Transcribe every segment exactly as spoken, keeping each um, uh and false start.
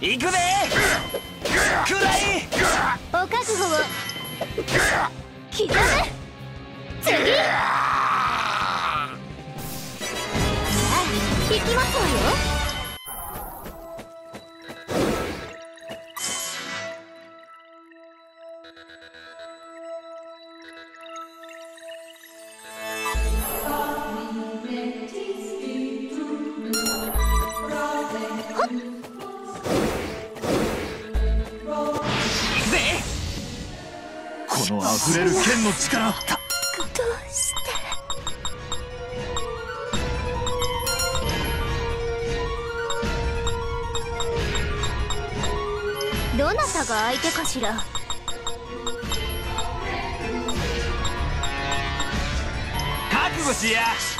行くでくらい。 お覚悟を刻む。次さあ行きますわよ。 この溢れる剣の力。 どうしてどなたが相手かしら。 覚悟しや。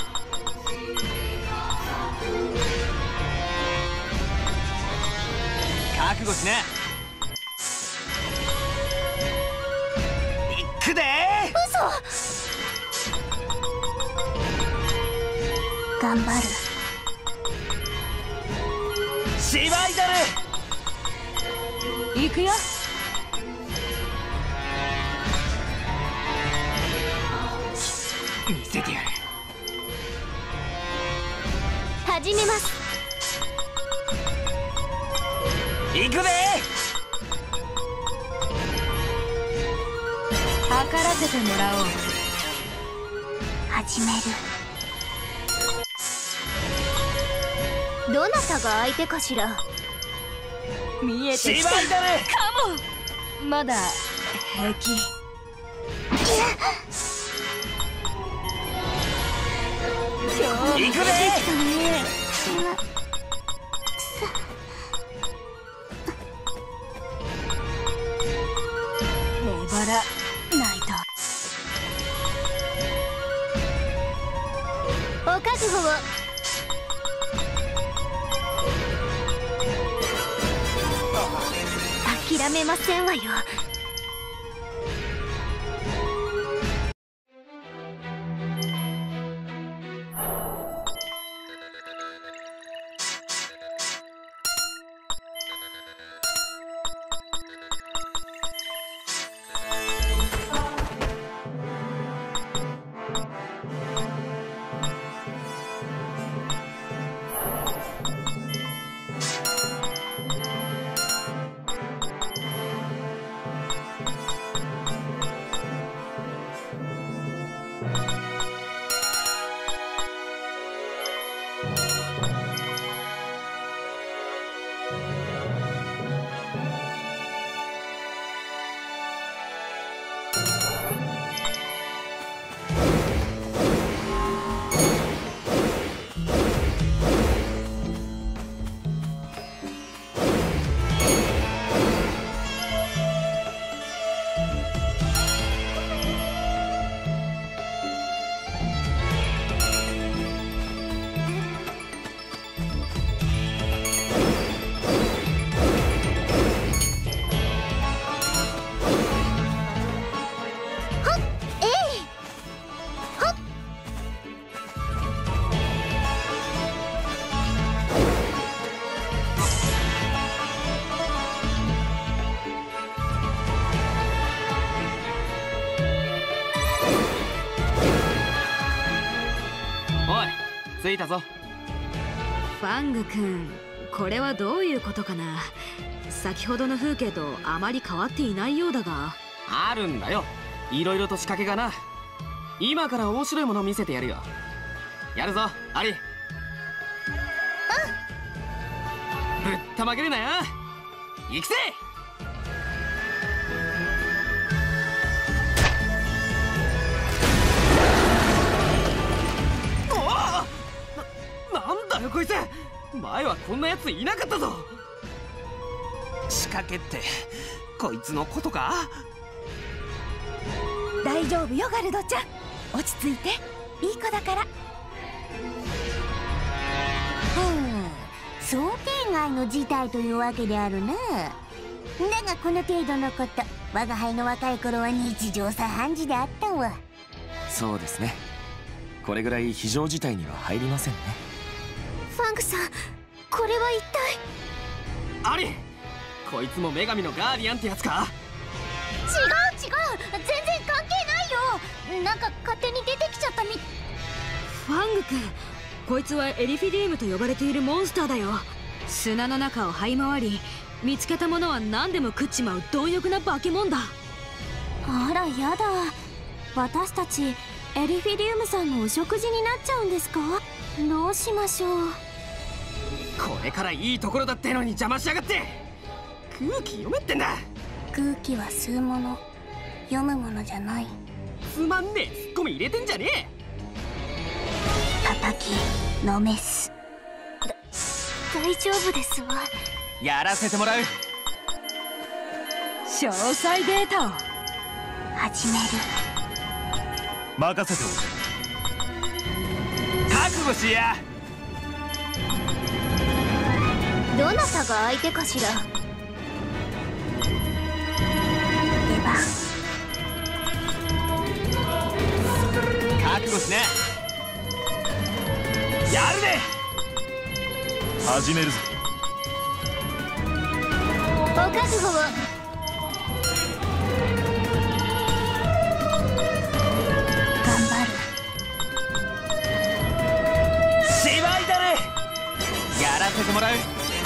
覚悟しな。行くで。 嘘。頑張る。 芝居だね。 行くよ。 見せてやる。 始めます。 行くで。 測らせてもらおう。始める。どなたが相手かしら。見えてきた。 芝居だね。 かも。まだ平気。今日行くで。 粘らないと。お覚悟を。諦めませんわよ。 着いたぞ。 ファング君、これはどういうことかな。先ほどの風景とあまり変わっていないようだが。 あるんだよ、いろいろと仕掛けがな。今から面白いもの見せてやるよ。やるぞアリ。うん、ぶったまげるなよ。行くぜ。なんだよこいつ、前はこんなやついなかったぞ。仕掛けってこいつのことか。 大丈夫よガルドちゃん、落ち着いて、いい子だから。 うん想定外の事態というわけであるな。だがこの程度のこと、我が輩の若い頃は日常茶飯事であったわ。 そうですね、これぐらい非常事態には入りませんね。 ファングさん、これは一体。 アリ、 こいつも女神のガーディアンってやつか？ 違う違う、全然関係ないよ。なんか勝手に出てきちゃったみ。 ファング君、こいつはエリフィディウムと呼ばれているモンスターだよ。砂の中を這い回り、見つけたものは何でも食っちまう貪欲な化け物だ。 あらやだ、私たちエリフィディウムさんのお食事になっちゃうんですか？どうしましょう。 これからいいところだってのに邪魔しやがって。空気読めってんだ。 空気は吸うもの、読むものじゃない。 つまんねえツッコミ入れてんじゃねえ。 叩きのめす。大丈夫ですわ。 やらせてもらう。 詳細データを始める。 任せておけ。 覚悟しや。 どなたが相手かしら。出番。 覚悟しな。やるね。 始めるぞ。 お覚悟を。頑張る。 芝居だね。やらせてもらう。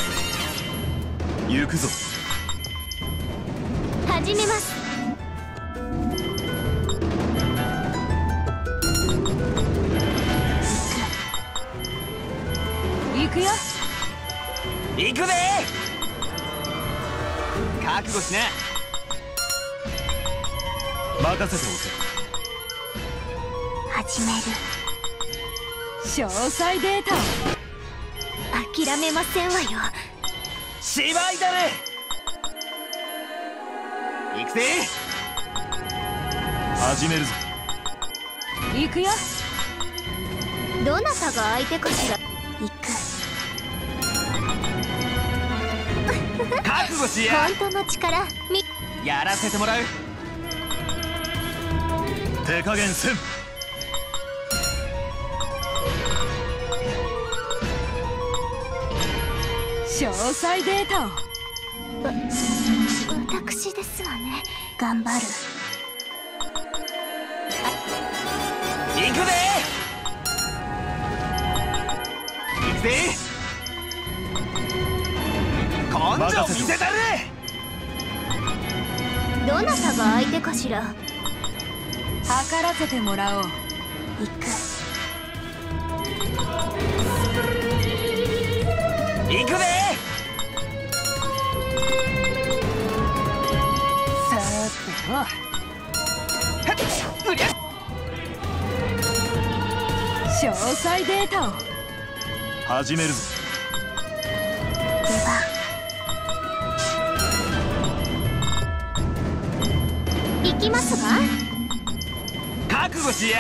行くぞ。 始めます。 行くよ。 行くぜ。覚悟しな。 任せて始める。 詳細データを諦めませんわよ。 芝居だね。行くぜ。 おけ。始めるぞ。 行くよ。 どなたが相手かしら。行く。 覚悟しや。 本当の力み。 やらせてもらう。 手加減せん。 詳細データを。 わ私ですわね。頑張る。 行くぜ。行くぜ。根性見せたる。 どなたが相手かしら。 測らせてもらおう。 行く。 行くぜ。さーてと。はっうりゃ。 詳細データを始めるぞ。 出番。行きますわ。 覚悟しや。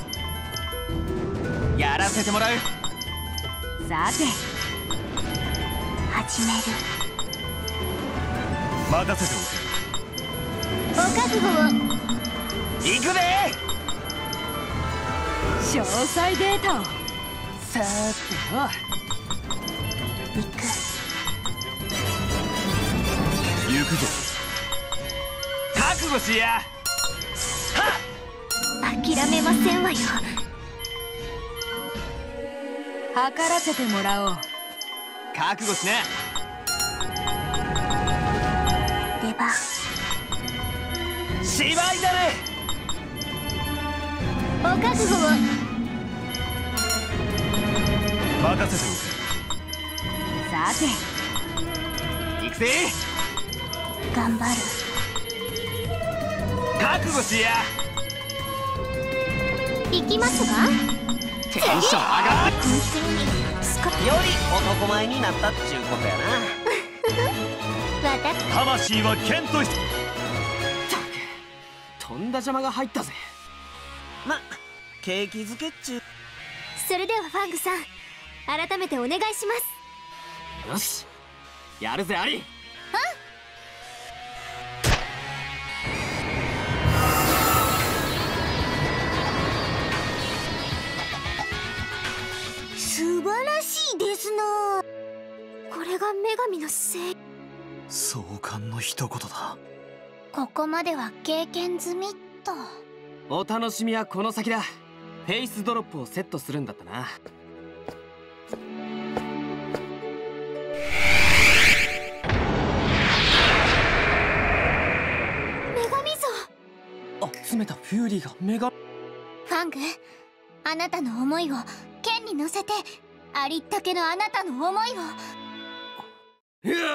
やらせてもらう。 さて始める。 任せてお覚悟を。 行くぜ。 詳細データをさーてと。 行く。 おけ。行くぞ。 覚悟しや。 諦めませんわよ。 測らせてもらおう。 覚悟しな。 出番。 芝居だね。 お覚悟を。 任せてさて行くぜ。 頑張る。 覚悟しや。 行きますわ。 テンション上がっこいつにスカてより男前になったっちゅうことやな。 私おけ。魂は剣として。 ったくとんだ邪魔が入ったぜ。ま、景気づけっちゅう。 それではファングさん、改めてお願いします。 よし、やるぜアリ。 素晴らしいですな。これが女神のせい。 壮観の一言だ。 ここまでは経験済みっと。 お楽しみはこの先だ。フェイスドロップをセットするんだったな。 女神像。 集めたフューリーがメガ。 ファング、あなたの思いを剣に乗せて、ありったけのあなたの思いを。 うわ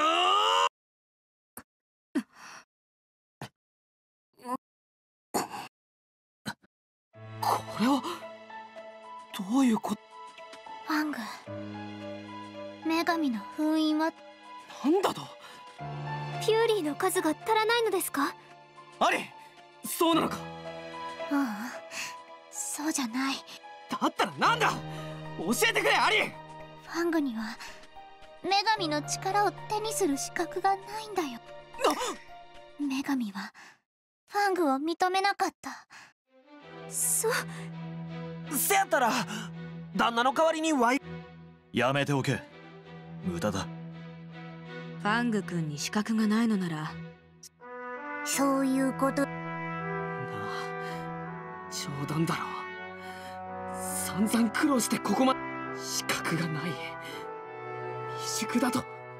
これはどういうこと？ ファング、女神の封印はなんだと？ フューリーの数が足らないのですか？ アリ、そうなのか？ ううん、そうじゃない。 だったらなんだ？教えてくれアリ。 ファングには女神の力を手にする資格がないんだよ。女神はファングを認めなかった。 そうせやったら旦那の代わりにワイ。 やめておけ。無駄だ。 ファング君に資格がないのなら。 そういうこと。 なあ、冗談だろ。散々苦労してここまで資格がない未熟だと。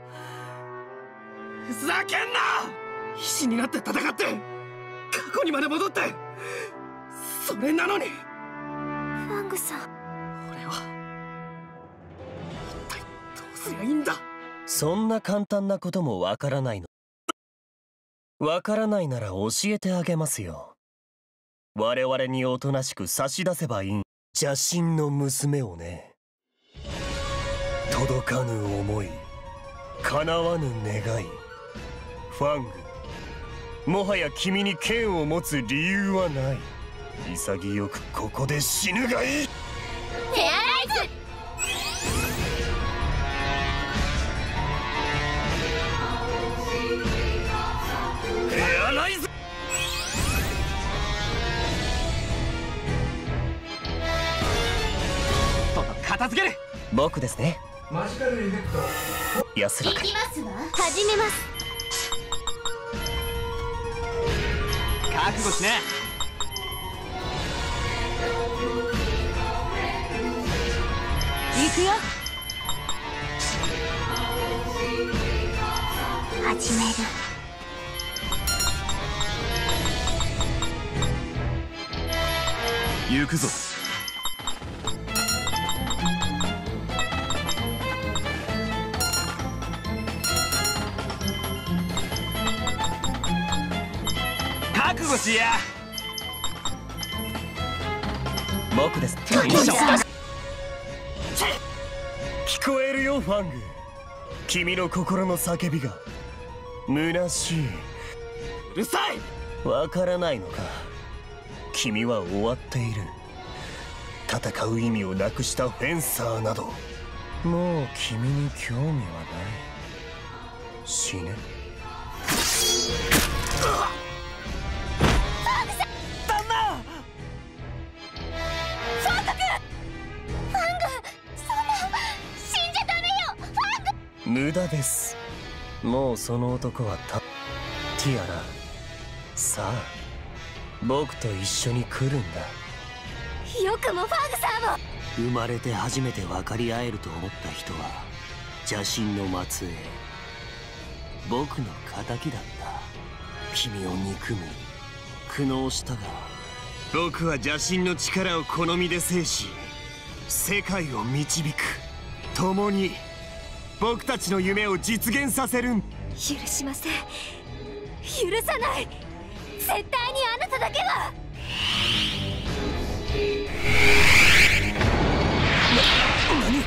ふざけんな。必死になって戦って過去にまで戻って、それなのに。 ファングさん、 俺は一体どうすりゃいいんだ。 そんな簡単なこともわからないの？わからないなら教えてあげますよ。我々におとなしく差し出せばいい。邪神の娘をね。届かぬ思い、叶わぬ願い。ファング、もはや君に剣を持つ理由はない。潔くここで死ぬがいい。 フェアライズ。 フェアライズ。とっとと片付ける。 僕ですね。安らかに。 いきますわ。 始めます。 覚悟しね。 行くよ。 始める。 行くぞ。 覚悟しや。 僕です。聞こえるよファング。君の心の叫びが虚しい。 うるさい。 わからないのか。君は終わっている。戦う意味をなくしたフェンサーなどもう君に興味はない。死ね。 旦那。 無駄です。もうその男はたティアラ。さあ僕と一緒に来るんだ。 よくもファングさんを。 生まれて初めて分かり合えると思った人は邪神の末裔、僕の敵だった。君を憎み苦悩したが、僕は邪神の力を好みで制し世界を導く。共に僕たちの夢を実現させるん。 許しません。許さない。絶対にあなただけは。 何？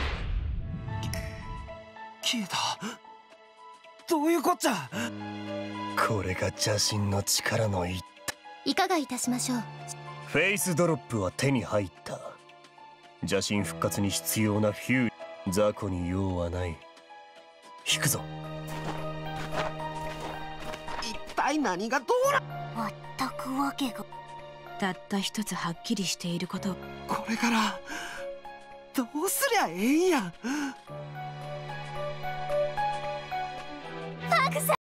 消えた。どういうこっちゃ。 これが邪神の力の一手。 いかがいたしましょう。 フェイスドロップは手に入った。邪神復活に必要なフューリー、雑魚に用はない。引くぞ。 一体何がどうな。 まったくわけが。 たった一つはっきりしていること。 これからどうすりゃええんや。 ファングさん。